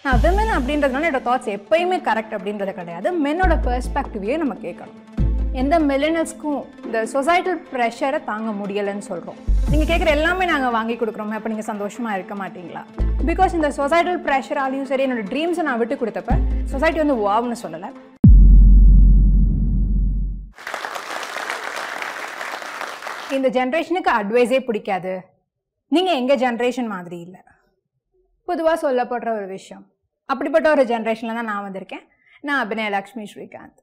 நான் விமன் அப்படின்றதுனால என்னோட தாட்ஸ் எப்பயுமே கரெக்ட் அப்படின்றது கிடையாது. மென்னோட பெர்ஸ்பெக்டிவையே நம்ம கேட்கணும். எந்த மில்லினியல்ஸ்க்கும் இந்த சொசைட்டல் ப்ரெஷரை தாங்க முடியலைன்னு சொல்கிறோம். நீங்கள் கேட்குற எல்லாமே நாங்கள் வாங்கி கொடுக்குறோமே, அப்போ நீங்கள் சந்தோஷமாக இருக்க மாட்டீங்களா? பிகாஸ் இந்த சொசைட்டல் ப்ரெஷராலையும் சரி, என்னோடய ட்ரீம்ஸை நான் விட்டு கொடுத்தப்ப சொசைட்டி வந்து வாவ்னு சொல்லலை. இந்த ஜென்ரேஷனுக்கு அட்வைஸே பிடிக்காது, நீங்கள் எங்கள் ஜென்ரேஷன் மாதிரி இல்லை, பொதுவாக சொல்லப்படுற ஒரு விஷயம். அப்படிப்பட்ட ஒரு ஜென்ரேஷனில் தான் நான் வந்திருக்கேன். நான் அபிநயா லக்ஷ்மி ஸ்ரீகாந்த்.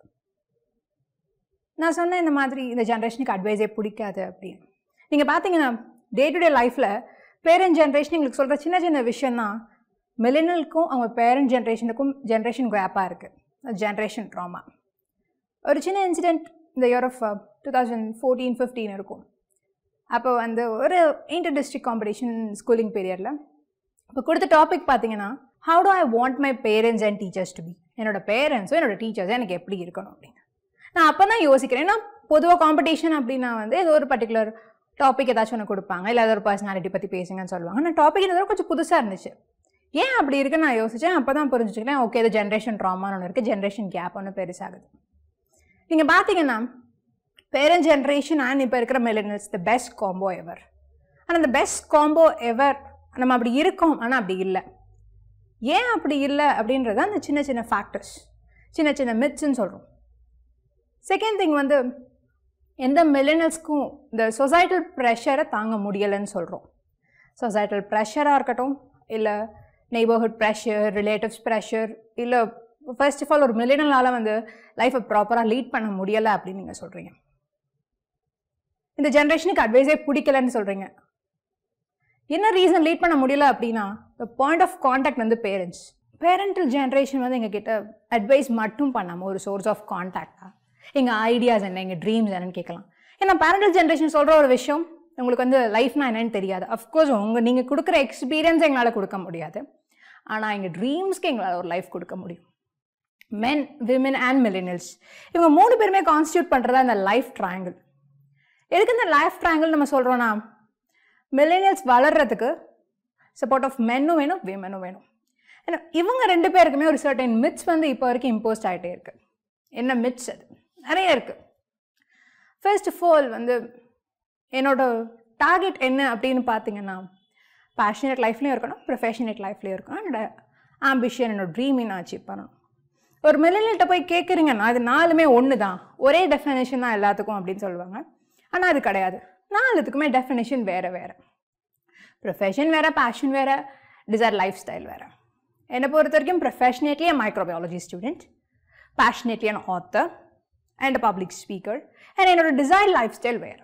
நான் சொன்னேன் இந்த மாதிரி இந்த ஜென்ரேஷனுக்கு அட்வைஸே பிடிக்காது அப்படின்னு. நீங்கள் பார்த்தீங்கன்னா டே டு டே லைஃப்பில் பேரண்ட் ஜென்ரேஷன் எங்களுக்கு சொல்கிற சின்ன சின்ன விஷயந்தான் மில்லினியலுக்கும் அவங்க பேரண்ட் ஜென்ரேஷனுக்கும் ஜென்ரேஷன் கேப்பாக இருக்குது. Generation trauma. ஒரு சின்ன இன்சிடெண்ட் இந்த இயர் ஆஃப் 2014-15 இருக்கும். அப்போ வந்து ஒரு இன்டர் டிஸ்ட்ரிக்ட் காம்படிஷன் ஸ்கூலிங் பீரியடில் இப்போ கொடுத்த டாபிக் பார்த்தீங்கன்னா, how do I want my parents and teachers to be. என்னோடய பேரண்ட்ஸும் என்னோட டீச்சர்ஸும் எனக்கு எப்படி இருக்கணும் அப்படின்னு நான் அப்போ தான் யோசிக்கிறேன். ஏன்னா பொதுவாக காம்படிஷன் அப்படின்னா வந்து ஏதோ ஒரு பர்டிகுலர் டாபிக் ஏதாச்சும் ஒன்று கொடுப்பாங்க, இல்லை ஏதோ ஒரு பர்சனாலிட்டி பற்றி பேசுங்கன்னு சொல்லுவாங்க. ஆனால் டாபிக் ஏதோ கொஞ்சம் புதுசாக இருந்துச்சு. ஏன் அப்படி இருக்குன்னு நான் யோசித்தேன். அப்போ தான் புரிஞ்சுக்கிட்டேன், ஓகே இது ஜென்ரேஷன் ட்ராமான்னு ஒன்று இருக்குது, ஜென்ரேஷன் கேப் ஒன்று பெருசாகுது. நீங்கள் பார்த்தீங்கன்னா பேரண்ட் ஜென்ரேஷன் அண்ட் இப்போ இருக்கிற millennials the best combo ever. ஆனால் அந்த பெஸ்ட் காம்போ எவர் நம்ம அப்படி இருக்கோம், ஆனால் அப்படி இல்லை. ஏன் அப்படி இல்லை அப்படின்றது அந்த சின்ன சின்ன ஃபேக்டர்ஸ், சின்ன சின்ன மித்ஸ்ன்னு சொல்கிறோம். செகண்ட் திங் வந்து எந்த மில்லினியல்ஸ்க்கும் இந்த சொசைட்டல் ப்ரெஷரை தாங்க முடியலைன்னு சொல்கிறோம். சொசைட்டல் ப்ரெஷராக இருக்கட்டும், இல்லை நெய்பர்ஹுட் ப்ரெஷர், ரிலேட்டிவ்ஸ் ப்ரெஷர், இல்லை ஃபர்ஸ்ட் ஆஃப் ஆல் ஒரு மில்லினியலால் வந்து லைஃப்பை ப்ராப்பராக லீட் பண்ண முடியலை அப்படின்னு நீங்கள் சொல்கிறீங்க. இந்த ஜென்ரேஷனுக்கு அட்வைஸே பிடிக்கலன்னு சொல்கிறீங்க. என்ன ரீசன் லீட் பண்ண முடியல அப்படின்னா, த பாயிண்ட் ஆஃப் கான்டாக்ட் வந்து பேரண்ட்ஸ். பேரண்டல் ஜென்ரேஷன் வந்து எங்ககிட்ட அட்வைஸ் மட்டும் பண்ணாமல் ஒரு சோர்ஸ் ஆஃப் கான்டாக்டாக எங்கள் ஐடியாஸ் என்ன, எங்கள் ட்ரீம்ஸ் என்னன்னு கேட்கலாம். ஏன்னா பேரண்டல் ஜென்ரேஷன் சொல்கிற ஒரு விஷயம் உங்களுக்கு வந்து லைஃப்னா என்னன்னு தெரியாது. அஃப்கோர்ஸ் நீங்கள் கொடுக்குற எக்ஸ்பீரியன்ஸ் எங்களால் கொடுக்க முடியாது, ஆனால் எங்கள் ட்ரீம்ஸ்க்கு எங்களால் ஒரு லைஃப் கொடுக்க முடியும். மென், விமன் அண்ட் மில்லினியல்ஸ் இவங்க 3 பேருமே கான்ஸ்டியூட் பண்ணுறதா இந்த லைஃப் ட்ரையாங்கிள். எதுக்கு இந்த லைஃப் ட்ரையாங்கிள் நம்ம சொல்கிறோன்னா, மில்லினியல்ஸ் வளர்கிறதுக்கு சப்போர்ட் ஆஃப் மென்னும் வேணும், விமனும் வேணும். ஏன்னா இவங்க 2 பேருக்குமே ஒரு சர்டன் மித்ஸ் வந்து இப்போ வரைக்கும் இம்போஸ்ட் ஆகிட்டே இருக்குது. என்ன மித்ஸ்? அது நிறைய இருக்குது. ஃபர்ஸ்ட் ஆஃப் ஆல் வந்து என்னோட டார்கெட் என்ன அப்படின்னு பார்த்தீங்கன்னா, பேஷனேட் லைஃப்லேயும் இருக்கணும், ப்ரொஃபஷனேட் லைஃப்லேயும் இருக்கணும். என்னோட ஆம்பிஷன், என்னோட ட்ரீமை நான் அச்சீவ் பண்ணணும். ஒரு மில்லினியல்கிட்ட போய் கேட்குறீங்கன்னா அது 4மே ஒன்று தான், ஒரே டெஃபினேஷன் தான் எல்லாத்துக்கும் அப்படின்னு சொல்லுவாங்க. ஆனால் அது கிடையாது. 4த்துக்குமே டெஃபினேஷன் வேறு வேறு. ப்ரொஃபஷன் வேறு, பேஷன் வேறு, டிசைர் லைஃப் ஸ்டைல் வேறு. என்னை பொறுத்த வரைக்கும் professionally microbiology student, passionately an author and public speaker, and என்னோட டிசைர் லைஃப் ஸ்டைல் வேறு.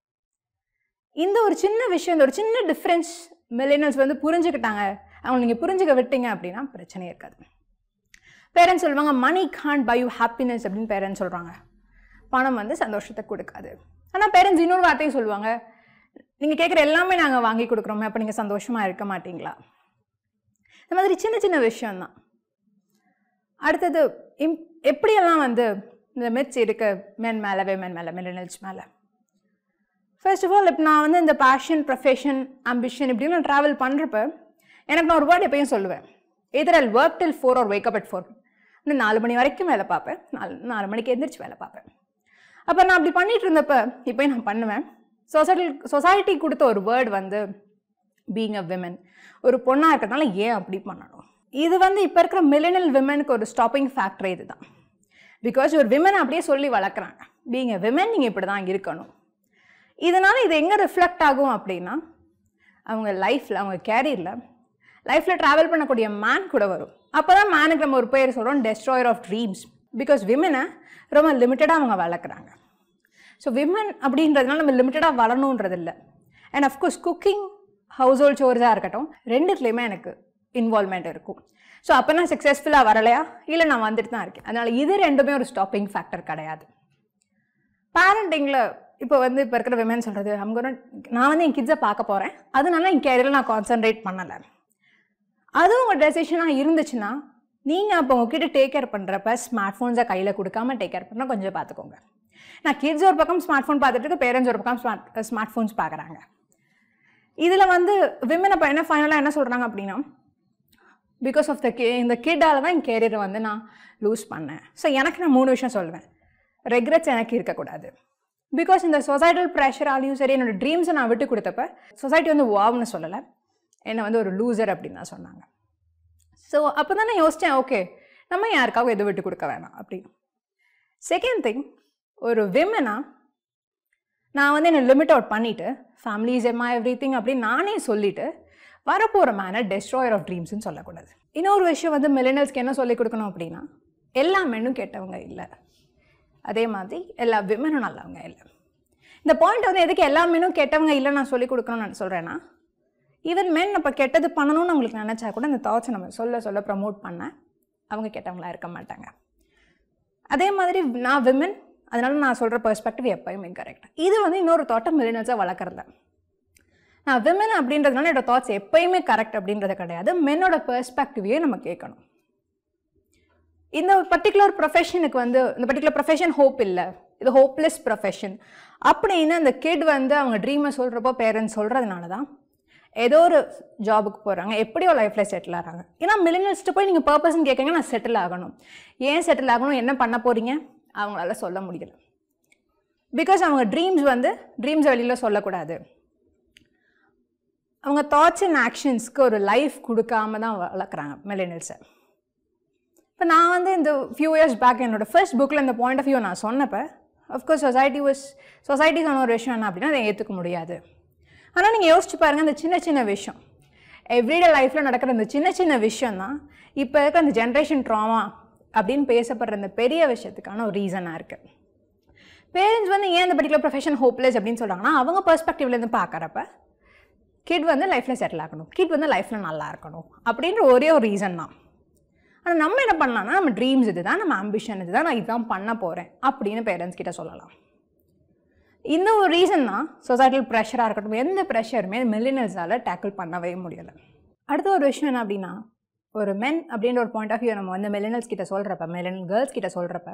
இந்த ஒரு சின்ன விஷயம், இந்த ஒரு சின்ன டிஃப்ரென்ஸ் மில்லினியல்ஸ் வந்து புரிஞ்சுக்கிட்டாங்க, அவங்க நீங்கள் புரிஞ்சுக்க விட்டீங்க அப்படின்னா பிரச்சனையே இருக்காது. பேரண்ட்ஸ் சொல்லுவாங்க, money can't buy you happiness அப்படின்னு பேரண்ட்ஸ் சொல்கிறாங்க. பணம் வந்து சந்தோஷத்தை கொடுக்காது. ஆனால் பேரண்ட்ஸ் இன்னொரு வார்த்தையும் சொல்லுவாங்க, நீங்கள் கேட்குற எல்லாமே நாங்கள் வாங்கி கொடுக்குறோமே, அப்போ நீங்கள் சந்தோஷமாக இருக்க மாட்டீங்களா? இந்த மாதிரி சின்ன சின்ன விஷயந்தான். அடுத்தது எப்படியெல்லாம் வந்து இந்த மித்ஸ் இருக்கு மென் மேலே, விமன் மேலே, மில்லினியல்ஸ் மேலே. ஃபர்ஸ்ட் ஆஃப் ஆல் இப்போ நான் வந்து இந்த பேஷன், ப்ரொஃபஷன், ஆம்பிஷன் இப்படின்னு நான் ட்ராவல் பண்ணுறப்ப எனக்கு நான் ஒரு வேர்டு எப்பயும் சொல்லுவேன், either I'll work till 4 or wake up at 4. இன்னும் 4 மணி வரைக்கும் வேலை பார்ப்பேன், 4 மணிக்கு எந்திரிச்சு வேலை பார்ப்பேன். அப்போ நான் அப்படி பண்ணிட்டு இருந்தப்ப இப்போயும் நான் பண்ணுவேன். சொசைட்டி கொடுத்த ஒரு வேர்டு வந்து பீயிங் அ விமன். ஒரு பொண்ணாக இருக்கிறதுனால ஏன் அப்படி பண்ணணும்? இது வந்து இப்போ இருக்கிற மில்லினியல் விமனுக்கு ஒரு ஸ்டாப்பிங் ஃபேக்டர் இது தான். பிகாஸ் ஒரு விமனை அப்படியே சொல்லி வளர்க்குறாங்க, பீயிங் அ விமன் நீங்கள் இப்படி தான் இருக்கணும். இதனால் இது எங்கே ரிஃப்ளெக்ட் ஆகும் அப்படின்னா, அவங்க லைஃப்பில், அவங்க கேரியரில், லைஃப்பில் ட்ராவல் பண்ணக்கூடிய மேன் கூட வரும். அப்போ தான் மேனுக்கு நம்ம ஒரு பேர் சொல்கிறோம், டெஸ்ட்ராயர் ஆஃப் ட்ரீம்ஸ். பிகாஸ் விமனை ரொம்ப லிமிட்டடாக அவங்க வளர்க்குறாங்க. ஸோ விமன் அப்படின்றதுனால நம்ம லிமிட்டடாக வளரணுன்றது இல்லை. And of course cooking, household சோர்ஸாக இருக்கட்டும், 2த்துலேயுமே எனக்கு இன்வால்மெண்ட் இருக்கும். ஸோ அப்போ நான் சக்ஸஸ்ஃபுல்லாக வரலையா, இல்லை நான் வந்துட்டு தான் இருக்கேன். அதனால் இது 2மே ஒரு ஸ்டாப்பிங் ஃபேக்டர் கிடையாது. பேரண்டிங்கில் இப்போ வந்து இப்போ இருக்கிற விமன் சொல்கிறது, நான் வந்து என் கிட்ஸை பார்க்க போகிறேன், அதனால என் கேரியரில் நான் கான்சன்ட்ரேட் பண்ணலை. அதுவும் உங்கள் டெசிஷனாக இருந்துச்சுன்னா நீங்கள் அப்போ உங்ககிட்ட டேக் கேர் பண்ணுறப்ப ஸ்மார்ட் ஃபோன்ஸை கையில் கொடுக்காமல் டேக் கேர் பண்ணால் கொஞ்சம் பார்த்துக்கோங்க. நான் கிட்ஸ் ஒரு பக்கம் ஸ்மார்ட் ஃபோன் பார்த்துட்டு இருக்க, பேரண்ட்ஸ் ஒரு பக்கம் ஸ்மார்ட் ஃபோன்ஸ் பார்க்குறாங்க. இதில் வந்து விமன் அப்போ என்ன ஃபைனலாக என்ன சொல்கிறாங்க அப்படின்னா, பிகாஸ் ஆஃப் இந்த கிட்டால் தான் என் கேரியரை வந்து நான் லூஸ் பண்ணேன். ஸோ எனக்கு நான் 3 விஷயம் சொல்லுவேன். ரெக்ரெட்ஸ் எனக்கு இருக்கக்கூடாது. பிகாஸ் இந்த சொசைட்டல் ப்ரெஷராலையும் சரி என்னோடய ட்ரீம்ஸை நான் விட்டு கொடுத்தப்ப சொசைட்டி வந்து வாவ்னு சொல்லலை, என்னை வந்து ஒரு லூசர் அப்படின்னு தான் சொன்னாங்க. ஸோ அப்போ தான் நான் யோசித்தேன், ஓகே நம்ம யாருக்காகவும் எதுவும் விட்டு கொடுக்க வேணாம் அப்படின்னு. செகண்ட் திங், ஒரு விமனா நான் வந்து என்னை லிமிட் அவுட் பண்ணிவிட்டு ஃபேமிலிஸ் எம்மா எவ்ரி திங் அப்படின்னு நானே சொல்லிவிட்டு வரப்போகிற மேனர் டெஸ்ட்ராயர் ஆஃப் ட்ரீம்ஸ்ன்னு சொல்லக்கூடாது. இன்னொரு விஷயம் வந்து மில்லினியல்ஸ்க்கு என்ன சொல்லிக் கொடுக்கணும் அப்படின்னா, எல்லா மென்னும் கெட்டவங்க இல்லை, அதே மாதிரி எல்லா விமனும் நல்லவங்க இல்லை. இந்த பாயிண்ட் வந்து எதுக்கு எல்லா மென்னும் கெட்டவங்க இல்லை நான் சொல்லிக் கொடுக்கணும்னு நான் சொல்கிறேன்னா, ஈவன் மென் இப்போ கெட்டது பண்ணணும்னு அவங்களுக்கு நினச்சா கூட அந்த தாட்ஸை நம்ம சொல்ல ப்ரமோட் பண்ண அவங்க கெட்டவங்களாக இருக்க மாட்டாங்க. அதே மாதிரி நான் விமன், அதனால நான் சொல்கிற பெர்ஸ்பெக்டிவ் எப்போயுமே கரெக்ட். இது வந்து இன்னொரு தாட்டை மில்லினியல்ஸாக வளர்க்குறத. நான் விமன் அப்படின்றதுனால என்னோடய தாட்ஸ் எப்போயுமே கரெக்ட் அப்படின்றது கிடையாது. மென்னோட பெர்ஸ்பெக்டிவையே நம்ம கேட்கணும். இந்த பர்டிகுலர் ப்ரொஃபஷனுக்கு வந்து இந்த பர்டிகுலர் ப்ரொஃபஷன் ஹோப் இல்லை, இது ஹோப்லெஸ் ப்ரொஃபஷன் அப்படின்னு அந்த கிட் வந்து அவங்க ட்ரீமை சொல்கிறப்போ பேரண்ட்ஸ் சொல்கிறதுனால தான் ஏதோ ஒரு ஜாபுக்கு போகிறாங்க, எப்படியோ லைஃப்பில் செட்டில் ஆகிறாங்க. ஏன்னா மில்லினியல்ஸ்ட்டு போய் நீங்கள் பர்பஸ்ன்னு கேட்குங்க, நான் செட்டில் ஆகணும், ஏன் செட்டில் ஆகணும், என்ன பண்ண போகிறீங்க, அவங்களால சொல்ல முடியல. பிகாஸ் அவங்க ட்ரீம்ஸ் வெளியில் சொல்லக்கூடாது. அவங்க தாட்ஸ் அண்ட் ஆக்ஷன்ஸ்க்கு ஒரு லைஃப் கொடுக்காம தான் வளர்க்குறாங்க மில்லினியல்ஸை. இப்போ நான் வந்து இந்த ஃபியூ இயர்ஸ் பேக் என்னோடய ஃபர்ஸ்ட் புக்கில் இந்த பாயிண்ட் ஆஃப் வியூ நான் சொன்னப்போ, அஃப்கோர்ஸ் சொசைட்டி சொன்ன ஒரு விஷயம் என்ன அப்படின்னா அதை ஏற்றுக்க முடியாது. ஆனால் நீங்கள் யோசிச்சு பாருங்கள், இந்த சின்ன விஷயம் எவ்ரிடே லைஃப்பில் நடக்கிற இந்த சின்ன விஷயம் தான் இப்போ இருக்க அந்த ஜென்ரேஷன் ட்ராமா அப்படின்னு பேசப்படுற இந்த பெரிய விஷயத்துக்கான ஒரு ரீசனாக இருக்குது. பேரண்ட்ஸ் வந்து ஏன் இந்த பர்டிகுலர் ப்ரொஃபஷன் ஹோப்லெஸ் அப்படின்னு சொல்கிறாங்கன்னா, அவங்க பெர்ஸ்பெக்டிவ்லேருந்து பார்க்குறப்ப கிட் வந்து லைஃப்பில் செட்டில் ஆகணும், கிட் வந்து லைஃப்பில் நல்லா இருக்கணும் அப்படின்ற ஒரே ஒரு ரீசன் தான். ஆனால் நம்ம என்ன பண்ணலாம்னா, நம்ம ட்ரீம்ஸ் இது தான், நம்ம ஆம்பிஷன் இது தான், நான் இதுதான் பண்ண போகிறேன் அப்படின்னு பேரண்ட்ஸ் கிட்ட சொல்லலாம். இந்த ஒரு ரீசன் தான் சொசைட்டல் ப்ரெஷராக இருக்கட்டும், எந்த ப்ரெஷருமே மில்லினியல்ஸால் டேக்கிள் பண்ணவே முடியலை. அடுத்த ஒரு விஷயம் என்ன அப்படின்னா, ஒரு மென் அப்படின்ற ஒரு பாயிண்ட் ஆஃப் வியூ நம்ம வந்து மில்லினியல்ஸ் கிட்ட சொல்கிறப்ப, மில்லினியல் கேர்ள்ஸ் கிட்ட சொல்கிறப்ப,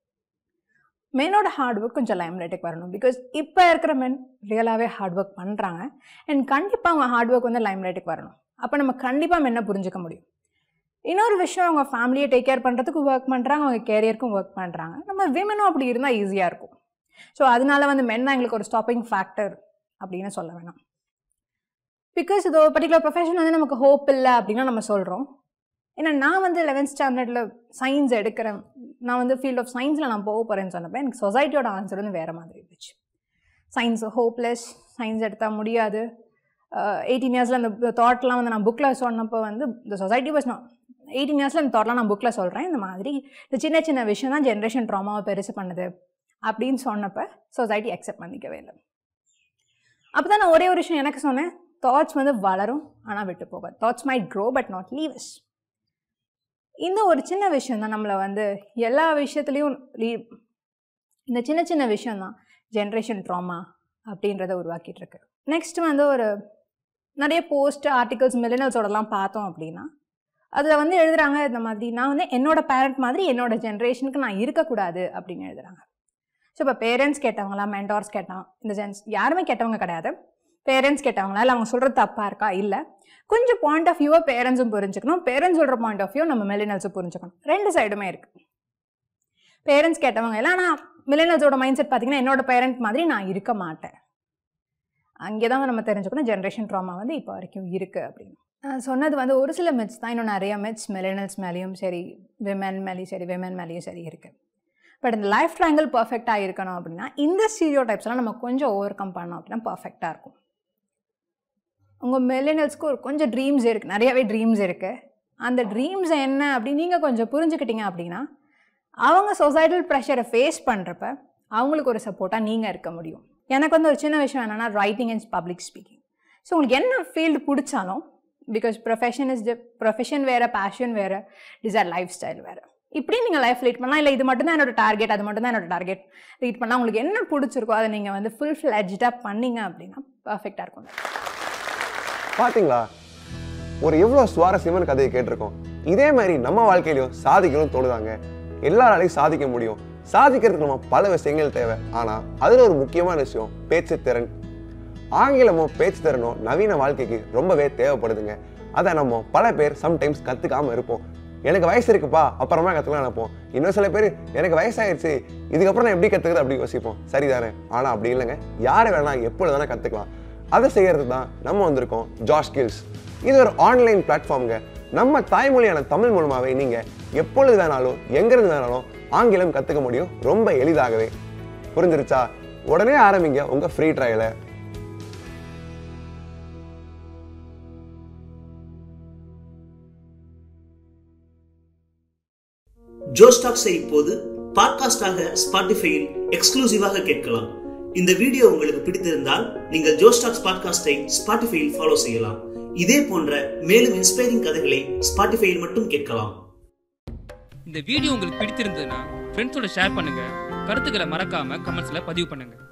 மென்னோட ஹார்ட் ஒர்க் கொஞ்சம் லைம் லைட்டுக்கு வரணும். பிகாஸ் இப்போ இருக்கிற மென் ரியலாகவே ஹார்ட் ஒர்க் பண்ணுறாங்க அண்ட் கண்டிப்பாக அவங்க ஹார்ட் ஒர்க் வந்து லைம் லைட்டுக்கு வரணும். அப்போ நம்ம கண்டிப்பாக மென்னை புரிஞ்சிக்க முடியும். இன்னொரு விஷயம், அவங்க ஃபேமிலியை டேக் கேர் பண்ணுறதுக்கு ஒர்க் பண்ணுறாங்க, அவங்க கேரியருக்கும் ஒர்க் பண்ணுறாங்க. நம்ம விமனும் அப்படி இருந்தால் ஈஸியாக இருக்கும். ஸோ அதனால வந்து மென் தான் எங்களுக்கு ஒரு ஸ்டாப்பிங் ஃபேக்டர் அப்படின்னு சொல்ல வேணாம். பிகாஸ் இது ஒரு பர்டிகுலர் ப்ரொஃபஷன் வந்து நமக்கு ஹோப் இல்லை அப்படின்னா நம்ம சொல்கிறோம். ஏன்னா நான் வந்து 11th ஸ்டாண்டர்டில் சயின்ஸ் எடுக்கிறேன், நான் வந்து ஃபீல்ட் ஆஃப் சயின்ஸில் நான் போக போகிறேன்னு சொன்னப்போ எனக்கு சொசைட்டியோட ஆன்சர் வந்து வேறு மாதிரி இருந்துச்சு. சயின்ஸ் ஹோப்லெஸ், சயின்ஸ் எடுத்தால் முடியாது. 18 இயர்ஸில் அந்த தாட்லாம் வந்து நான் புக்கில் சொன்னப்போ வந்து இந்த சொசைட்டி வாஸ் நான் 18 இயர்ஸில் இந்த தாட்லாம் நான் புக்கில் சொல்கிறேன். இந்த மாதிரி இந்த சின்ன விஷயம் தான் ஜென்ரேஷன் ட்ராமாவை பெருசு பண்ணுது அப்படின்னு சொன்னப்போ சொசைட்டி அக்செப்ட் பண்ணிக்கவே இல்லை. அப்போ தான் நான் ஒரே ஒரு விஷயம் எனக்கு சொன்னேன், தாட்ஸ் வந்து வளரும் ஆனால் விட்டு போகாது. Thoughts might grow but not leave us. இந்த ஒரு சின்ன விஷயம் தான் நம்மளை வந்து எல்லா விஷயத்துலேயும் இந்த சின்ன விஷயம் தான் ஜென்ரேஷன் ட்ராமா அப்படின்றத உருவாக்கிட்டு இருக்கு. நெக்ஸ்ட் வந்து ஒரு நிறைய போஸ்ட் ஆர்டிகல்ஸ் மில்லினியல்ஸோடலாம் பார்த்தோம் அப்படின்னா, அதில் வந்து எழுதுகிறாங்க இந்த மாதிரி, நான் வந்து என்னோடய பேரண்ட் மாதிரி என்னோட ஜென்ரேஷனுக்கு நான் இருக்கக்கூடாது அப்படின்னு எழுதுகிறாங்க. ஸோ இப்போ பேரண்ட்ஸ் கேட்டவங்களா, மென்டார்ஸ் கேட்டான், இந்த யாருமே கேட்டவங்க கிடையாது. பேரண்ட்ஸ் கேட்டவங்களா, இல்லை அவங்க சொல்கிறது தப்பாக இருக்கா, இல்லை கொஞ்சம் பாயிண்ட் ஆஃப் வியூவை பேரண்ட்ஸும் புரிஞ்சுக்கணும், பேரண்ட்ஸ் சொல்கிற பாயிண்ட் ஆஃப் வியூ நம்ம மில்லினியல்ஸும் புரிஞ்சுக்கணும். ரெண்டு சைடுமே இருக்குது. பேரண்ட்ஸ் கேட்டவங்க இல்லை, ஆனால் மில்லினியல்ஸோட மைண்ட் செட் பார்த்தீங்கன்னா என்னோட பேரண்ட் மாதிரி நான் இருக்க மாட்டேன். அங்கே தான் நம்ம தெரிஞ்சுக்கணும் ஜென்ரேஷன் ட்ராமா வந்து இப்போ வரைக்கும் இருக்குது அப்படின்னு. நான் சொன்னது வந்து ஒரு சில மித்ஸ் தான், இன்னும் நிறைய மித்ஸ் மில்லினியல்ஸ் மேலேயும் சரி, விமன் மேலேயும் சரி இருக்குது. பட் இந்த லைஃப் ட்ரையாங்கிள் பர்ஃபெக்டாக இருக்கணும் அப்படின்னா இந்த ஸ்டீரியோ டைப்ஸ்லாம் நம்ம கொஞ்சம் ஓவர் கம் பண்ணோம் அப்படின்னா பர்ஃபெக்டாக இருக்கும். உங்கள் மில்லினியல்ஸ்க்கு ஒரு கொஞ்சம் ட்ரீம்ஸ் இருக்குது, நிறையாவே ட்ரீம்ஸ் இருக்குது. அந்த ட்ரீம்ஸ் என்ன அப்படின்னு நீங்கள் கொஞ்சம் புரிஞ்சுக்கிட்டீங்க அப்படின்னா அவங்க சொசைட்டல் ப்ரெஷரை ஃபேஸ் பண்ணுறப்ப அவங்களுக்கு ஒரு சப்போர்ட்டாக நீங்கள் இருக்க முடியும். எனக்கு வந்து ஒரு சின்ன விஷயம் என்னென்னா writing and public speaking. So உங்களுக்கு என்ன ஃபீல்டு பிடிச்சாலும், பிகாஸ் ப்ரொஃபஷன் வேறு, பேஷன் வேறு, டிசைர் லைஃப் ஸ்டைல் வேறு, இப்படி நீங்கள் லைஃப் லீட் பண்ணலாம். இல்லை இது மட்டும் தான் என்னோட டார்கெட், அது மட்டும் தான் என்னோட டார்கெட் லீட் பண்ணால் உங்களுக்கு என்ன பிடிச்சிருக்கோ அதை நீங்கள் வந்து ஃபுல் ஃப்ளெட்ஜாக பண்ணீங்க அப்படின்னா பர்ஃபெக்டாக இருக்கும். பார்த்தீங்களா, ஒரு எவ்வளோ சுவாரஸ்யமான கதையை கேட்டிருக்கோம். இதே மாதிரி நம்ம வாழ்க்கையிலையும் சாதிக்கணும்னு தோணுதாங்க. எல்லாராலையும் சாதிக்க முடியும். சாதிக்கிறதுக்கு நம்ம பல விஷயங்கள் தேவை. ஆனால் அதில் ஒரு முக்கியமான விஷயம் பேச்சு திறன். ஆங்கிலமோ பேச்சு திறனோ நவீன வாழ்க்கைக்கு ரொம்பவே தேவைப்படுதுங்க. அதை நம்ம பல பேர் சம்டைம்ஸ் கற்றுக்காமல் இருப்போம். எனக்கு வயசு இருக்குப்பா அப்புறமா கற்றுக்கலாம் நினைப்போம். இன்னும் சில பேர் எனக்கு வயசாகிடுச்சு இதுக்கப்புறம் நான் எப்படி கற்றுக்குது அப்படி யோசிப்போம். சரிதானே? ஆனால் அப்படி இல்லைங்க. யார் வேணால் எப்பொழுது வேணால் கற்றுக்கலாம். அதை செய்கிறது தான் நம்ம வந்திருக்கோம் ஜாஷ் ஸ்கில்ஸ். இது ஒரு ஆன்லைன் பிளாட்ஃபார்முங்க. நம்ம தாய்மொழியான தமிழ் மூலமாகவே நீங்கள் எப்பொழுது வேணாலும் எங்கேருந்து வேணாலும் ஆங்கிலம் கற்றுக்க முடியும், ரொம்ப எளிதாகவே. புரிஞ்சிருச்சா? உடனே ஆரம்பிங்க உங்கள் ஃப்ரீ ட்ரையலை. ஜோஷ் டாக்ஸை இப்போது பாட்காஸ்டாக ஸ்பாட்டிஃபையில் எக்ஸ்க்ளூசிவாக கேட்கலாம். இந்த வீடியோ உங்களுக்கு பிடித்திருந்தால் நீங்கள் ஜோஷ் டாக்ஸ் பாட்காஸ்டை ஸ்பாட்டிஃபையில் ஃபாலோ செய்யலாம். இதே போன்ற மேலும் இன்ஸ்பைரிங் கதைகளை ஸ்பாட்டிஃபையில் மட்டும் கேட்கலாம். இந்த வீடியோ உங்களுக்கு பிடித்திருந்ததுன்னா ஃப்ரெண்ட்ஸோட ஷேர் பண்ணுங்க. கருத்துக்களை மறக்காம கமெண்ட்ஸ்ல பதிவு பண்ணுங்க.